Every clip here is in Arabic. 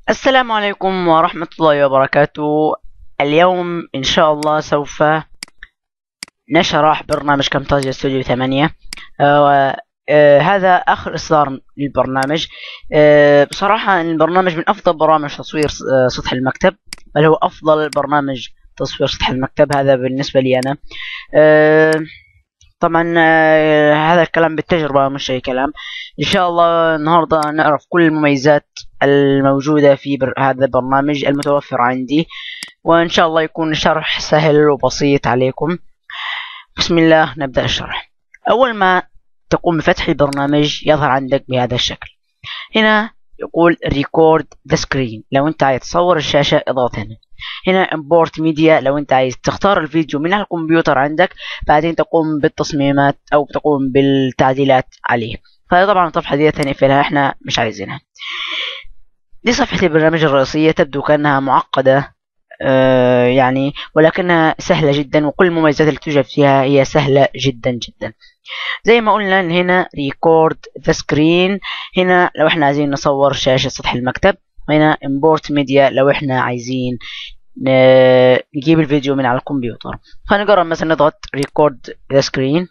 السلام عليكم ورحمة الله وبركاته. اليوم إن شاء الله سوف نشرح برنامج كامتازيا ستوديو 8. هذا آخر إصدار للبرنامج. بصراحة البرنامج من أفضل برامج تصوير سطح المكتب، بل هو أفضل برنامج تصوير سطح المكتب، هذا بالنسبة لي أنا. طبعا هذا الكلام بالتجربة مش أي كلام. إن شاء الله النهاردة نعرف كل المميزات الموجودة في هذا البرنامج المتوفر عندي، وإن شاء الله يكون الشرح سهل وبسيط عليكم. بسم الله، نبدأ الشرح. أول ما تقوم بفتح البرنامج يظهر عندك بهذا الشكل. هنا يقول record the screen، لو أنت عايز تصور الشاشة اضغط هنا. هنا import media، لو أنت عايز تختار الفيديو من الكمبيوتر عندك بعدين تقوم بالتصميمات أو تقوم بالتعديلات عليه. فطبعا الصفحة دي هنقفلها، احنا مش عايزينها. دي صفحة البرنامج الرئيسية، تبدو كأنها معقدة يعني، ولكنها سهلة جدا، وكل المميزات اللي توجد فيها هي سهلة جدا جدا. زي ما قلنا هنا record the screen، هنا لو احنا عايزين نصور شاشة سطح المكتب، وهنا import media لو احنا عايزين نجيب الفيديو من على الكمبيوتر. فنجرب مثلا نضغط record the screen،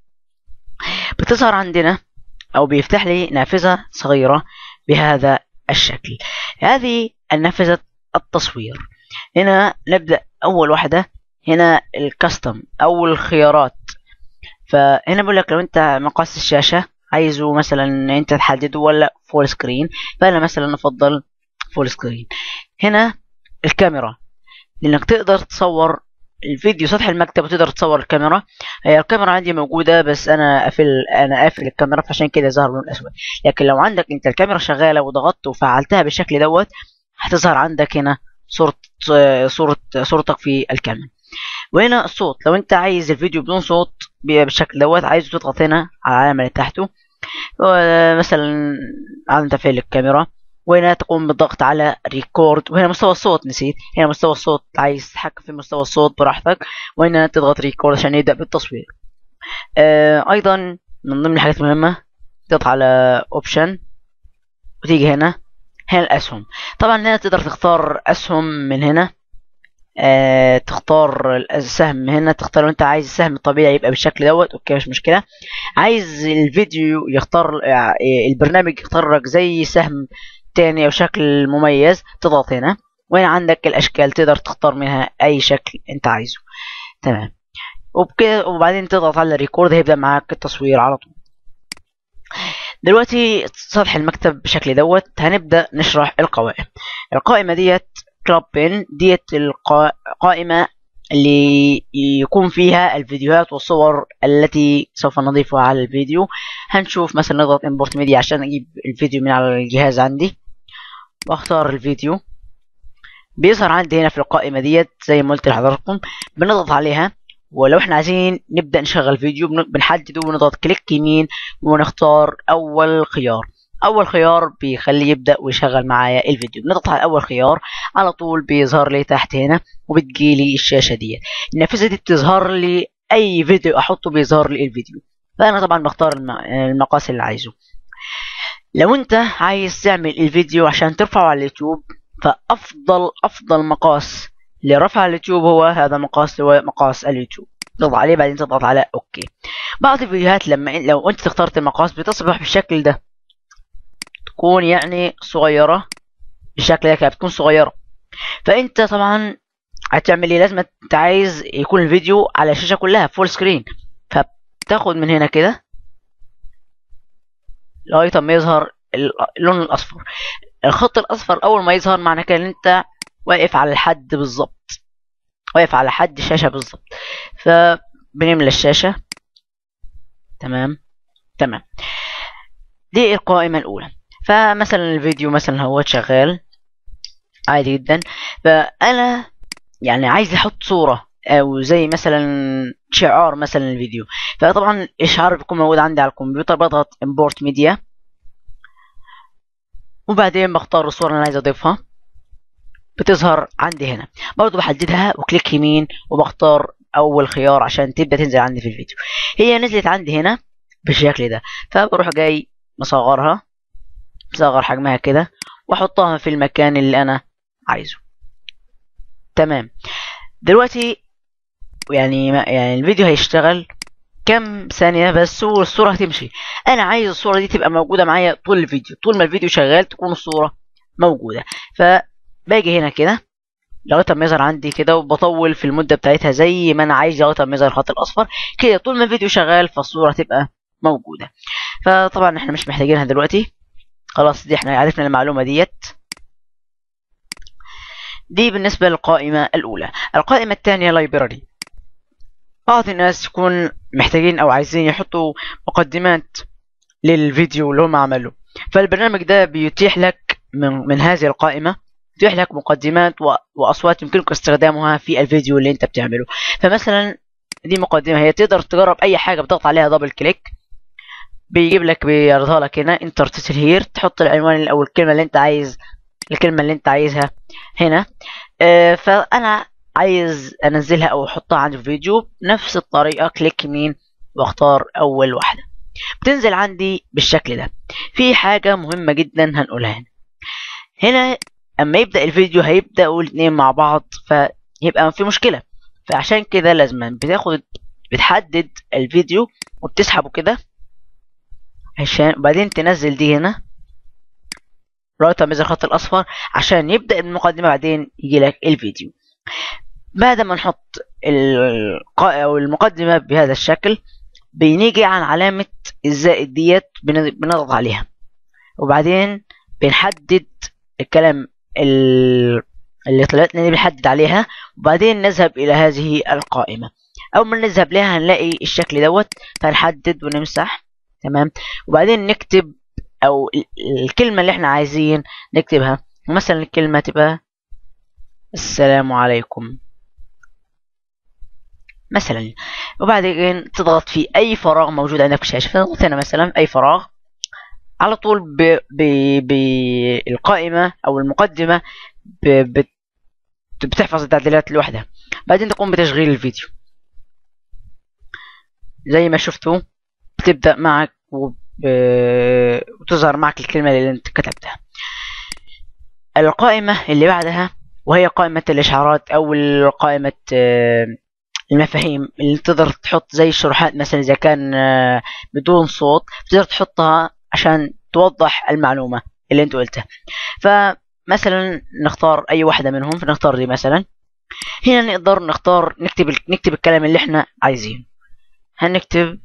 بتظهر عندنا او بيفتح لي نافذة صغيرة بهذا الشكل. هذه النافذة التصوير. هنا نبدأ أول واحدة، هنا الكاستم أو الخيارات. فهنا بقول لك لو أنت مقاس الشاشة عايزه مثلا أنت تحدده ولا فول سكرين، فأنا مثلا أفضل فول سكرين. هنا الكاميرا، لأنك تقدر تصور الفيديو سطح المكتب وتقدر تصور الكاميرا. هي الكاميرا عندي موجودة بس أنا قافل الكاميرا، فعشان كده ظهر لون أسود. لكن لو عندك أنت الكاميرا شغالة وضغطت وفعلتها بالشكل دوت، هتظهر عندك هنا صورتك في الكاميرا. وهنا الصوت، لو انت عايز الفيديو بدون صوت بالشكل دوت، عايز تضغط هنا على العلامة اللي تحته، مثلا عايز تفعيل الكاميرا، وهنا تقوم بالضغط على ريكورد. وهنا مستوى الصوت نسيت، هنا مستوى الصوت، عايز تتحكم في مستوى الصوت براحتك، وهنا تضغط ريكورد عشان يبدأ بالتصوير. ايضا من ضمن الحاجات المهمة تضغط على اوبشن وتيجي هنا الأسهم. طبعا هنا تقدر تختار أسهم من هنا، تختار السهم هنا، تختار لو انت عايز السهم الطبيعي يبقى بالشكل دوت، اوكي مش مشكلة. عايز الفيديو يختار البرنامج يختار لك زي سهم تاني او شكل مميز، تضغط هنا، وهنا عندك الاشكال تقدر تختار منها اي شكل انت عايزه. تمام، وبكده وبعدين تضغط على ريكورد، هيبدأ معاك التصوير على طول. دلوقتي سطح المكتب بشكل دوت، هنبدأ نشرح القوائم. القائمة ديت كلاب بين، ديت القائمة اللي يكون فيها الفيديوهات والصور التي سوف نضيفها على الفيديو. هنشوف مثلا نضغط import media عشان اجيب الفيديو من على الجهاز عندي، واختار الفيديو. بيظهر عندي هنا في القائمة ديت زي ما قلت لحضراتكم، بنضغط عليها، ولو احنا عايزين نبدأ نشغل فيديو بنحدده ونضغط كليك يمين ونختار أول خيار. أول خيار بيخليه يبدأ ويشغل معايا الفيديو. بنضغط على أول خيار على طول بيظهر لي تحت هنا، وبتجيلي الشاشة دي. النافذة دي بتظهر لي أي فيديو أحطه بيظهر لي الفيديو، فأنا طبعا بختار المقاس اللي عايزه. لو أنت عايز تعمل الفيديو عشان ترفعه على اليوتيوب، فأفضل مقاس لرفع على اليوتيوب هو هذا مقاس، هو مقاس اليوتيوب. تضغط عليه بعدين تضغط على اوكي. بعض الفيديوهات لو انت اخترت المقاس بتصبح بالشكل ده، تكون يعني صغيرة بالشكل ده، بتكون صغيرة. فانت طبعا هتعمل ايه؟ لازم انت عايز يكون الفيديو على الشاشة كلها فول سكرين، فبتاخد من هنا كده لغاية ما يظهر اللون الاصفر. الخط الاصفر اول ما يظهر معنى كده ان انت واقف على الحد بالظبط، واقف على حد الشاشة بالظبط. فبنملى الشاشة. تمام. دي القائمة الأولى. فمثلا الفيديو مثلا هو شغال عادي جدا، فأنا يعني عايز أحط صورة أو زي مثلا شعار مثلا الفيديو، فطبعا الإشعار بيكون موجود عندي على الكمبيوتر. بضغط import media، وبعدين بختار الصورة اللي أنا عايز أضيفها، بتظهر عندي هنا. برضو بحددها وكليك يمين وبختار اول خيار عشان تبدا تنزل عندي في الفيديو. هي نزلت عندي هنا بالشكل ده، فبروح جاي مصغرها، مصغر حجمها كده، واحطها في المكان اللي انا عايزه. تمام. دلوقتي يعني الفيديو هيشتغل كام ثانية بس والصورة هتمشي. انا عايز الصورة دي تبقى موجودة معايا طول الفيديو، طول ما الفيديو شغال تكون الصورة موجودة. فباجي هنا كده لغاية ما يظهر عندي كده، وبطول في المدة بتاعتها زي ما انا عايز لغاية ما يظهر الخط الاصفر كده. طول ما الفيديو شغال فالصورة تبقى موجودة. فطبعا احنا مش محتاجينها دلوقتي، خلاص دي احنا عرفنا المعلومة ديت. دي بالنسبة للقائمة الأولى. القائمة الثانية لايبراري. بعض الناس يكون محتاجين أو عايزين يحطوا مقدمات للفيديو اللي هم عملوه، فالبرنامج ده بيتيح لك من هذه القائمة، يتيح لك مقدمات وأصوات يمكنك استخدامها في الفيديو اللي أنت بتعمله. فمثلا دي مقدمة، هي تقدر تجرب أي حاجة بتضغط عليها دبل كليك بيجيب لك، بيعرضها لك هنا انتر تيتل هير، تحط العنوان أو الكلمة اللي أنت عايزها هنا. فانا عايز انزلها او احطها عندي في فيديو بنفس الطريقه، كليك يمين واختار اول واحده، بتنزل عندي بالشكل ده. في حاجه مهمه جدا هنقولها هنا اما يبدا الفيديو هيبداوا الاثنين مع بعض فيبقى في مشكله. فعشان كده لازم بتحدد الفيديو وبتسحبه كده عشان وبعدين تنزل دي هنا لغايه ما يظهر الخط الاصفر عشان يبدا المقدمه، بعدين يجي لك الفيديو. بعد ما نحط أو المقدمة بهذا الشكل بنيجي عن علامة الزائد ديت بنضغط عليها، وبعدين بنحدد الكلام اللي طلعت لنا بنحدد عليها، وبعدين نذهب إلى هذه القائمة. أول ما نذهب لها هنلاقي الشكل دوت، فنحدد ونمسح. تمام. وبعدين نكتب أو الكلمة اللي احنا عايزين نكتبها، مثلا الكلمة تبقى السلام عليكم مثلا. وبعدين تضغط في اي فراغ موجود عندك في الشاشه، فنضغط هنا مثلا اي فراغ على طول بالقائمه او المقدمه بتحفظ التعديلات لوحدها. بعدين تقوم بتشغيل الفيديو زي ما شفتوا، بتبدا معك وتظهر معك الكلمه اللي انت كتبتها. القائمه اللي بعدها وهي قائمه الاشعارات او قائمه المفاهيم، اللي تقدر تحط زي الشروحات مثلا اذا كان بدون صوت تقدر تحطها عشان توضح المعلومة اللي انت قلتها. فمثلا نختار اي واحدة منهم، فنختار دي مثلا. هنا نقدر نكتب الكلام اللي احنا عايزينه. هنكتب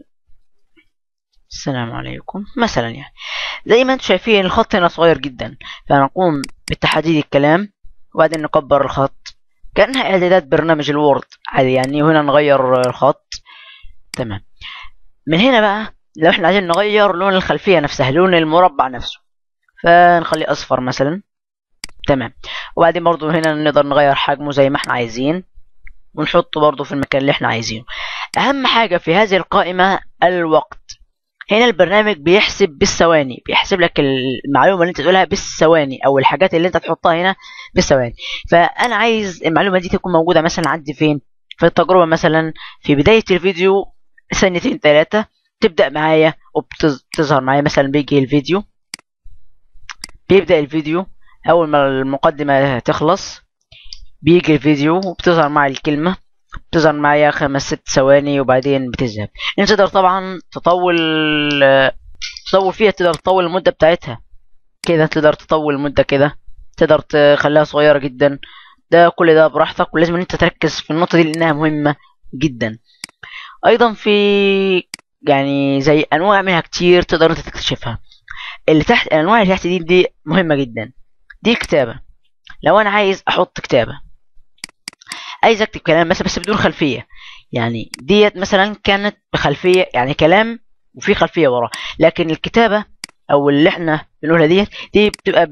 السلام عليكم مثلا. يعني زي ما انتم شايفين الخط هنا صغير جدا، فنقوم بتحديد الكلام وبعدين نكبر الخط كأنها إعدادات برنامج الوورد عادي يعني. وهنا نغير الخط. تمام. من هنا بقى لو احنا عايزين نغير لون الخلفية نفسها، لون المربع نفسه، فنخليه أصفر مثلا. تمام. وبعدين برضو هنا نقدر نغير حجمه زي ما احنا عايزين ونحطه برضو في المكان اللي احنا عايزينه. أهم حاجة في هذه القائمة الوقت. هنا البرنامج بيحسب بالثواني، بيحسب لك المعلومة اللي انت تقولها بالثواني او الحاجات اللي انت تحطها هنا بالثواني. فانا عايز المعلومة دي تكون موجودة مثلا عندي فين في التجربة، مثلا في بداية الفيديو ثانيتين 3 تبدأ معايا وبتظهر معايا. مثلا بيجي الفيديو، بيبدأ الفيديو اول ما المقدمة تخلص بيجي الفيديو وبتظهر معي الكلمة، بتظهر معايا 5-6 ثواني وبعدين بتذهب. انت تقدر طبعا تطول فيها، تقدر تطول المدة بتاعتها كده، تقدر تطول المدة كده، تقدر تخليها صغيرة جدا. ده كل ده براحتك، ولازم ان انت تركز في النقطة دي لانها مهمة جدا. ايضا في يعني زي انواع منها كتير تقدر انت تكتشفها. اللي تحت الانواع اللي تحت دي مهمة جدا. دي الكتابة. لو انا عايز احط كتابة، عايز اكتب كلام مثلا بس بدون خلفية، يعني ديت مثلا كانت بخلفية يعني كلام وفي خلفية وراه، لكن الكتابة او اللي احنا بنقولها دي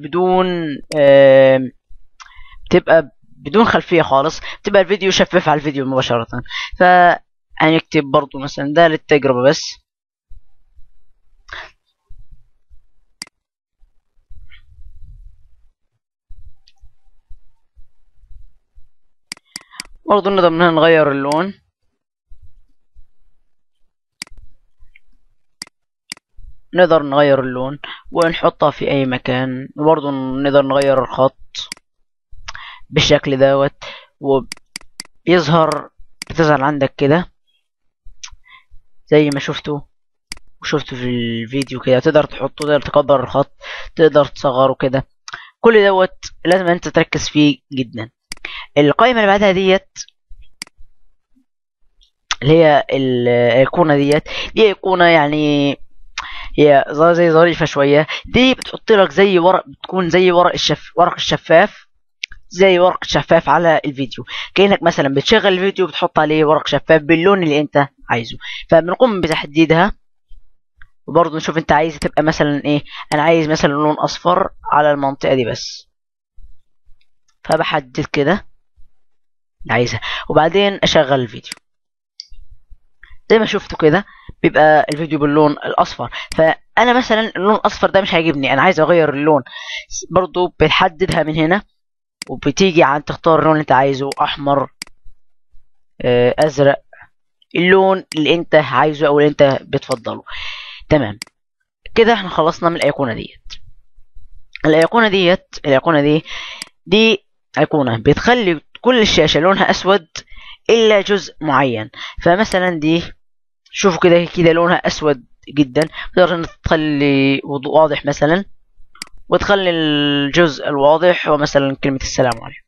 بتبقى بدون خلفية خالص، بتبقى الفيديو شفاف على الفيديو مباشرة. فهنكتب برضو مثلا ده للتجربة بس. برضو نقدر منها نغير اللون. نقدر نغير اللون ونحطها في اي مكان، وبرضه نقدر نغير الخط بالشكل دوت، بتظهر عندك كده زي ما شفتوا في الفيديو كده. تقدر تحطه، تقدر تكبر الخط، تقدر تصغره كده. كل دوت لازم انت تركز فيه جدا. القائمة اللي بعدها ديت اللي هي الايقونة دي ايقونة يعني هي زي ظريفة شوية. دي بتحط لك زي ورق، بتكون زي ورق الشفاف، زي ورق شفاف على الفيديو. كأنك مثلا بتشغل الفيديو بتحط عليه ورق شفاف باللون اللي انت عايزه. فبنقوم بتحديدها، وبرضه نشوف انت عايز تبقى مثلا ايه. انا عايز مثلا لون اصفر على المنطقة دي بس، فبحدد كده عايزها، وبعدين اشغل الفيديو. زي ما شفتوا كده بيبقى الفيديو باللون الاصفر. فانا مثلا اللون الاصفر ده مش هيعجبني، انا عايز اغير اللون. برضو بتحددها من هنا، وبتيجي عن تختار اللون اللي انت عايزه، احمر، ازرق، اللون اللي انت عايزه او اللي انت بتفضله. تمام كده احنا خلصنا من الايقونه ديت. الايقونه دي ايقونه بتخلي كل الشاشه لونها اسود الا جزء معين. فمثلا دي شوفوا كده لونها اسود جدا. تقدر انك تخلي واضح مثلا، وتخلي الجزء الواضح هو مثلا كلمة السلام عليكم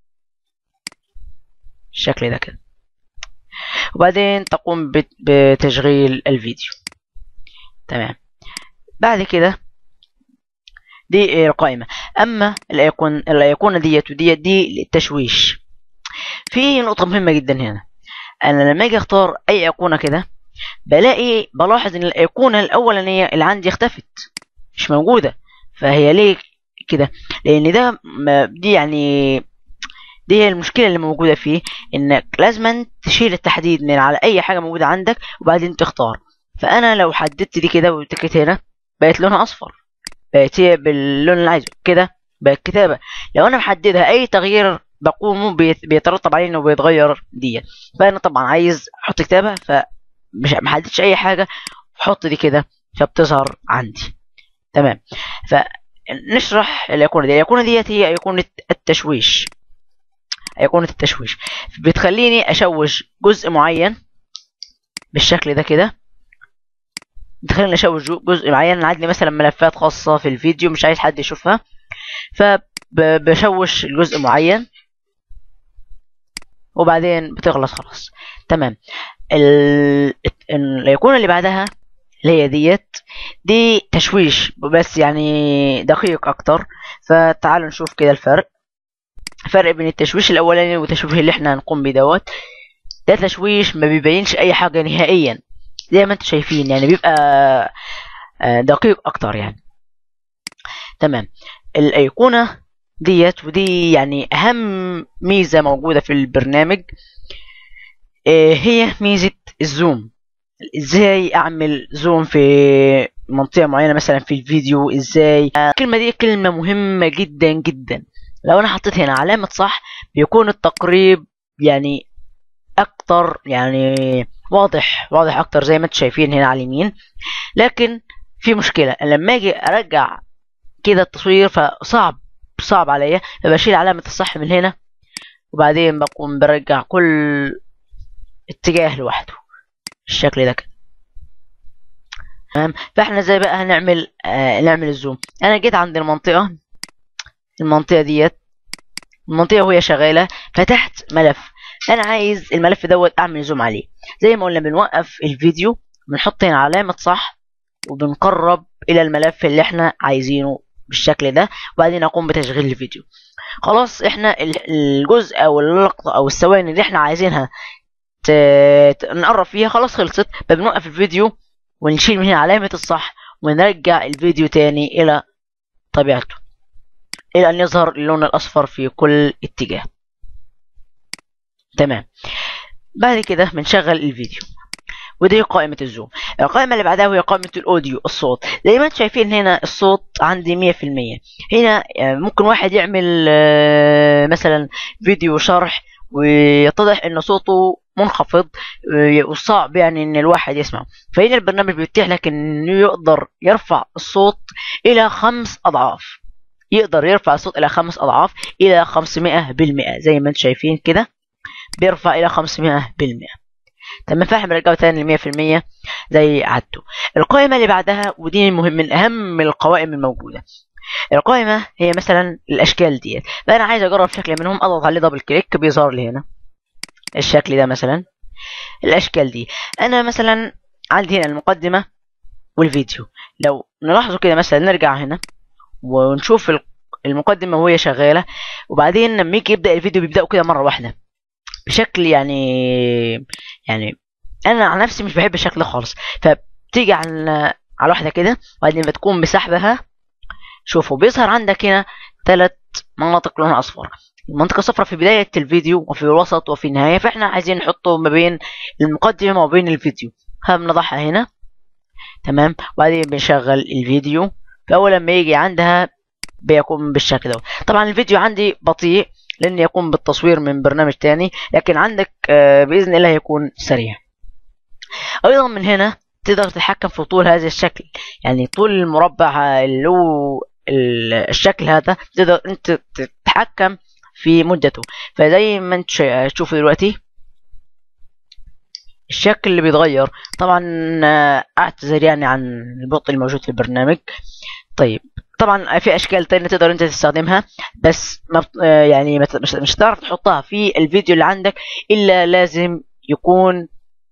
الشكل ده كده. وبعدين تقوم بتشغيل الفيديو. تمام. بعد كده دي القائمة. اما الايقونة ديت دي للتشويش. في نقطة مهمة جدا هنا. انا لما اجي اختار اي ايقونة كده بلاحظ ان الايقونة الاولانية اللي عندي اختفت، مش موجودة. فهي ليه كده؟ لان دي يعني دي هي المشكلة اللي موجودة فيه، انك لازم تشيل التحديد من على اي حاجة موجودة عندك وبعدين تختار. فانا لو حددت دي كده وتكت هنا بقت لونها اصفر، بقت هي باللون اللي عايزه كده، بقت كتابة. لو انا محددها اي تغيير بقومه بيترتب عليه انه بيتغير دي. فانا طبعا عايز احط كتابة، فمش محددش اي حاجة، احط دي كده فبتظهر عندي. تمام. فنشرح الايقونة دي. الايقونة ديت هي ايقونة التشويش. بتخليني اشوش جزء معين بالشكل ده كده. بتخليني اشوش جزء معين. انا عندي مثلا ملفات خاصة في الفيديو مش عايز حد يشوفها، فبشوش الجزء معين وبعدين بتخلص خلاص. تمام. الايقونة اللي بعدها اللي هي دي تشويش بس يعني دقيق اكتر. فتعالوا نشوف كده الفرق بين التشويش الاولاني والتشويش اللي احنا هنقوم بيه دوت. ده تشويش ما بيبينش اي حاجة نهائيا زي ما انتم شايفين، يعني بيبقى دقيق اكتر يعني. تمام. الايقونة ودي يعني اهم ميزة موجودة في البرنامج، هي ميزة الزوم. ازاي اعمل زوم في منطقة معينة مثلا في الفيديو؟ ازاي الكلمة دي كلمة مهمة جدا جدا. لو انا حطيت هنا علامة صح بيكون التقريب يعني اكتر، يعني واضح اكتر زي ما انتم شايفين هنا على اليمين. لكن في مشكلة، لما اجي ارجع كده التصوير فصعب عليا، فبشيل علامة الصح من هنا وبعدين بقوم برجع كل اتجاه لوحده الشكل ده كده. تمام. فاحنا ازاي بقى هنعمل نعمل الزوم؟ انا جيت عند المنطقة ديت، المنطقة وهي شغالة، فتحت ملف. انا عايز الملف دوت اعمل زوم عليه. زي ما قلنا بنوقف الفيديو، بنحط هنا علامة صح وبنقرب الى الملف اللي احنا عايزينه بالشكل ده، وبعدين اقوم بتشغيل الفيديو. خلاص احنا الجزء او اللقطة او الثواني اللي احنا عايزينها نقرب فيها خلاص خلصت. فبنوقف الفيديو ونشيل من هنا علامة الصح ونرجع الفيديو تاني الى طبيعته، الى ان يظهر اللون الاصفر في كل اتجاه. تمام. بعد كده بنشغل الفيديو، ودي قائمة الزوم. القائمة اللي بعدها هي قائمة الأوديو، الصوت. زي ما انتم شايفين هنا الصوت عندي 100%. هنا ممكن واحد يعمل مثلا فيديو شرح ويتضح ان صوته منخفض وصعب يعني ان الواحد يسمعه. فهنا البرنامج بيتيح لك انه يقدر يرفع الصوت الى 5 اضعاف، يقدر يرفع الصوت الى 5 اضعاف، الى 500%، زي ما انتم شايفين كده بيرفع الى 500%. تمام. فاحنا بنرجعه تاني ل 100% زي عادته. القائمة اللي بعدها، ودي المهم من أهم القوائم الموجودة، القائمة هي مثلا الأشكال ديت. فأنا عايز أجرب شكل منهم، أضغط عليه دبل كليك بيظهر لي هنا الشكل ده مثلا. الأشكال دي أنا مثلا عندي هنا المقدمة والفيديو. لو نلاحظوا كده مثلا نرجع هنا ونشوف المقدمة وهي شغالة، وبعدين لما يجي يبدأ الفيديو بيبدأوا كده مرة واحدة بشكل يعني انا عن نفسي مش بحب الشكل ده خالص. فبتيجي على واحده كده وبعدين بتكون مسحبها. شوفوا بيظهر عندك هنا 3 مناطق لونها اصفر. المنطقه الصفراء في بدايه الفيديو وفي الوسط وفي النهايه، فاحنا عايزين نحطه ما بين المقدمه وبين الفيديو. بنضعها هنا. تمام. وبعدين بنشغل الفيديو. فاول لما يجي عندها بيكون بالشكل ده. طبعا الفيديو عندي بطيء لن يقوم بالتصوير من برنامج تاني، لكن عندك بإذن الله يكون سريع. أيضا من هنا تقدر تتحكم في طول هذا الشكل، يعني طول المربع اللي هو الشكل هذا تقدر أنت تتحكم في مدته. فزي ما انت تشوفوا دلوقتي الشكل اللي بيتغير. طبعا اعتذر يعني عن البطء الموجود في البرنامج. طيب طبعا في اشكال تانية تقدر انت تستخدمها، بس يعني مش هتعرف تحطها في الفيديو اللي عندك الا لازم يكون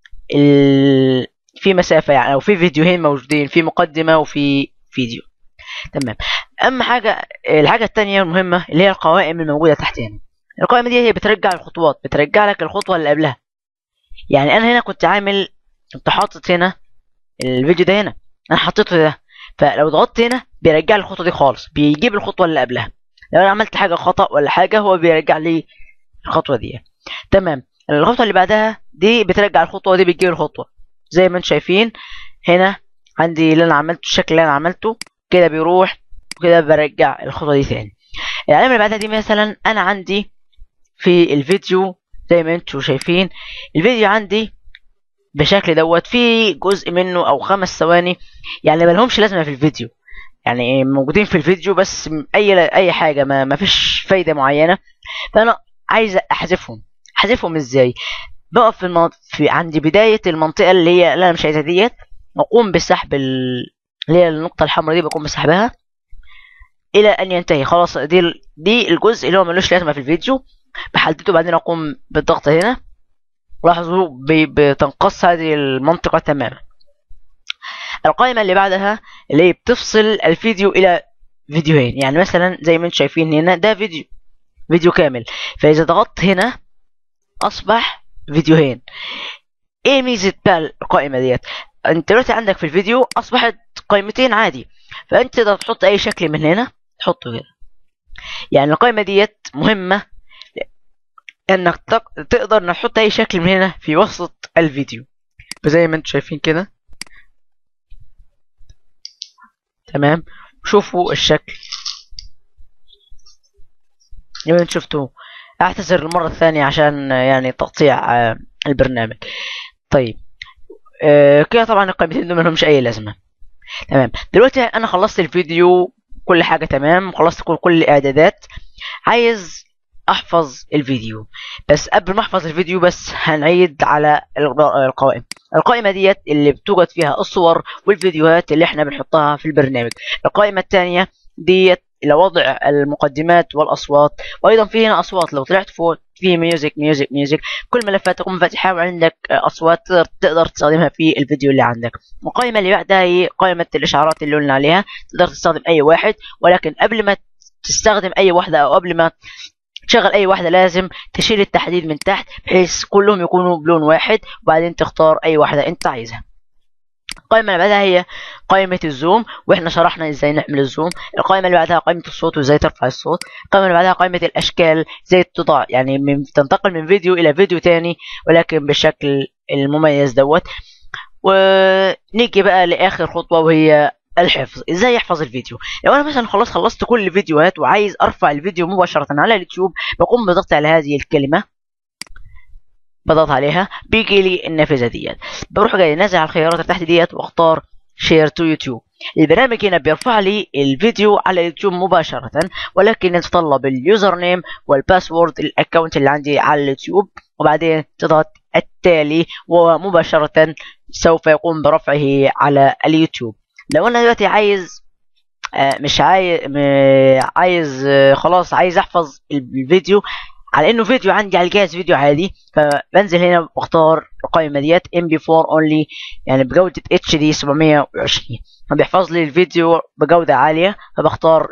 في مسافة، يعني او في فيديوهين موجودين، في مقدمة وفي فيديو. تمام. اما الحاجة التانية المهمة اللي هي القوائم الموجودة تحت هنا. القائمة دي هي بترجع الخطوات، بترجع لك الخطوة اللي قبلها. يعني انا هنا كنت حاطط هنا الفيديو ده، هنا انا حطيته ده، فلو ضغطت هنا بيرجع لي الخطوه دي خالص، بيجيب الخطوه اللي قبلها. لو انا عملت حاجه خطا ولا حاجه هو بيرجع لي الخطوه دي. تمام. الخطوه اللي بعدها دي بترجع الخطوه دي، بتجيب الخطوه زي ما انتم شايفين هنا عندي اللي انا عملته، الشكل اللي انا عملته كده بيروح وكده برجع الخطوه دي ثاني. العلامه اللي بعدها دي مثلا انا عندي في الفيديو زي ما انتم شايفين الفيديو عندي بشكل دوت، في جزء منه او 5 ثواني يعني ملهمش لازمه في الفيديو، يعني موجودين في الفيديو بس اي حاجه ما فيش فايده معينه. فانا عايز احذفهم ازاي؟ بقف في عند بدايه المنطقه اللي انا مش عايزها ديت، واقوم بسحب اللي هي النقطه الحمراء دي، بقوم بسحبها الى ان ينتهي. خلاص دي الجزء اللي هو ملوش لازمه في الفيديو، بحدده. بعدين اقوم بالضغط هنا، لاحظوا بتنقص هذه المنطقة تماما. القائمة اللي بعدها اللي هي بتفصل الفيديو إلى فيديوهين، يعني مثلا زي ما انتم شايفين هنا ده فيديو كامل، فإذا ضغطت هنا أصبح فيديوهين. إيه ميزة بقى القائمة ديت؟ أنت دلوقتي عندك في الفيديو أصبحت قائمتين عادي، فأنت تقدر تحط أي شكل من هنا تحطه هنا. يعني القائمة ديت مهمة انك تقدر نحط اي شكل من هنا في وسط الفيديو زي ما انتم شايفين كده. تمام. شوفوا الشكل زي ما انتم شفتوه. اعتذر المرة الثانية عشان يعني تقطيع البرنامج. طيب كده طبعا القائمتين دول ملهمش اي لازمة. تمام. دلوقتي انا خلصت الفيديو، كل حاجة تمام، خلصت كل الاعدادات. عايز احفظ الفيديو، بس قبل ما احفظ الفيديو بس هنعيد على القائمة ديت اللي بتوجد فيها الصور والفيديوهات اللي احنا بنحطها في البرنامج. القائمة الثانية ديت لوضع المقدمات والاصوات، وايضا في هنا اصوات. لو طلعت فوق في ميوزك، كل ملفات تكون فاتحة وعندك اصوات تقدر تستخدمها في الفيديو اللي عندك. القائمة اللي بعدها هي قائمة الاشعارات اللي قلنا عليها، تقدر تستخدم اي واحد، ولكن قبل ما تستخدم اي واحدة او قبل ما تشغل اي واحدة لازم تشيل التحديد من تحت بحيث كلهم يكونوا بلون واحد، وبعدين تختار اي واحدة انت عايزها. القائمة اللي بعدها هي قائمة الزوم، واحنا شرحنا ازاي نعمل الزوم. القائمة اللي بعدها قائمة الصوت وازاي ترفع الصوت. القائمة اللي بعدها قائمة الاشكال، ازاي تضع يعني تنتقل من فيديو الى فيديو تاني ولكن بالشكل المميز دوت. ونيجي بقى لاخر خطوة وهي الحفظ. ازاي يحفظ الفيديو؟ لو انا مثلا خلصت كل الفيديوهات وعايز ارفع الفيديو مباشرة على اليوتيوب، بقوم بضغط على هذه الكلمة بضغط عليها بيجي لي النافذه ديت. بروح جاي نازل على الخيارات اللي تحت ديت واختار شير تو يوتيوب. البرنامج هنا بيرفع لي الفيديو على اليوتيوب مباشره، ولكن يتطلب اليوزر نيم والباسورد الاكونت اللي عندي على اليوتيوب، وبعدين تضغط التالي ومباشره سوف يقوم برفعه على اليوتيوب. لو انا دلوقتي عايز مش عايز خلاص عايز احفظ الفيديو على انه فيديو عندي على الجهاز فيديو عادي، فبنزل هنا واختار القائمه ديت MP4 only، يعني بجوده HD 720، فبيحفظ لي الفيديو بجوده عاليه. فبختار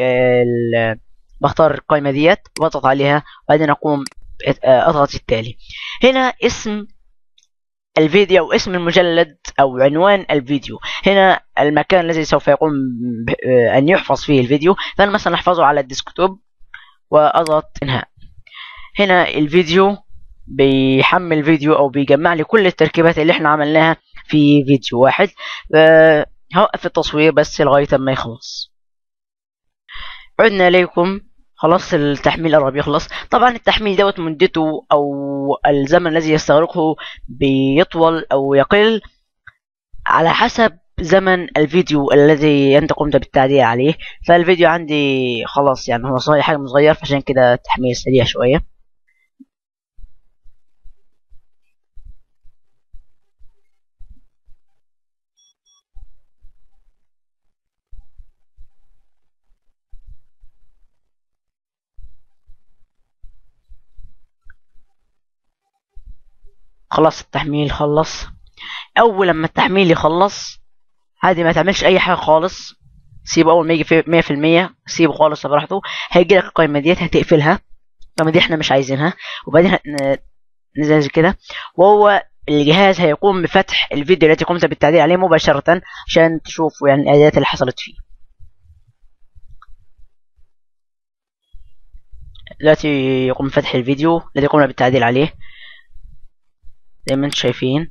بختار القائمه ديت وبضغط عليها، وبعدين اقوم اضغط التالي. هنا اسم الفيديو أو اسم المجلد أو عنوان الفيديو، هنا المكان الذي سوف يقوم أن يحفظ فيه الفيديو. فأنا مثلا أحفظه على الديسكتوب وأضغط إنهاء. هنا الفيديو بيحمل فيديو أو بيجمع لي كل التركيبات اللي احنا عملناها في فيديو واحد. هوقف التصوير بس لغاية ما يخلص. عدنا إليكم. خلاص التحميل قرب يخلص. طبعا التحميل دوت مدته او الزمن الذي يستغرقه بيطول او يقل على حسب زمن الفيديو الذي انت قمت بالتعديل عليه. فالفيديو عندي خلاص يعني هو صغير، حجم صغير، فعشان كده التحميل سريع شوية. خلاص التحميل خلص. اول لما التحميل يخلص عادي ما تعملش اي حاجه خالص، سيبه اول ما يجي في 100%، سيبه خالص براحته. هيجي لك القائمه ديت هتقفلها، القائمه دي احنا مش عايزينها، وبعدين نزل كده، وهو الجهاز هيقوم بفتح الفيديو التي قمت بالتعديل عليه مباشره عشان تشوفوا يعني الاعدادات اللي حصلت فيه. دلوقتي يقوم بفتح الفيديو الذي قمنا بالتعديل عليه زي ما انتم شايفين.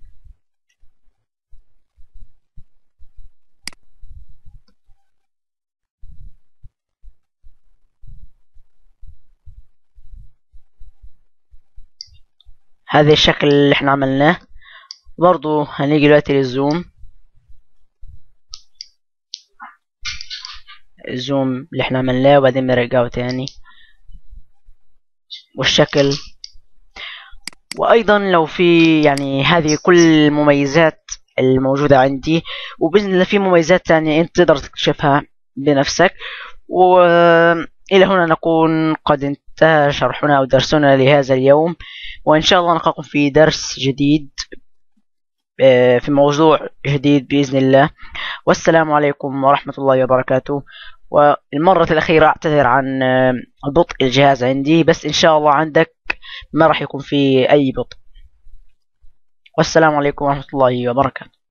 هذا الشكل اللي احنا عملناه. برضو هنيجي دلوقتي للزوم، الزوم اللي احنا عملناه وبعدين نرجعه تاني والشكل. وايضا لو في يعني هذه كل المميزات الموجودة عندي، وبإذن الله في مميزات تانية انت تقدر تكتشفها بنفسك. وإلى هنا نكون قد انتهى شرحنا أو درسنا لهذا اليوم، وإن شاء الله نلقاكم في درس جديد في موضوع جديد بإذن الله. والسلام عليكم ورحمة الله وبركاته. والمرة الأخيرة أعتذر عن بطء الجهاز عندي، بس إن شاء الله عندك ما راح يكون في أي بطء. والسلام عليكم ورحمة الله وبركاته.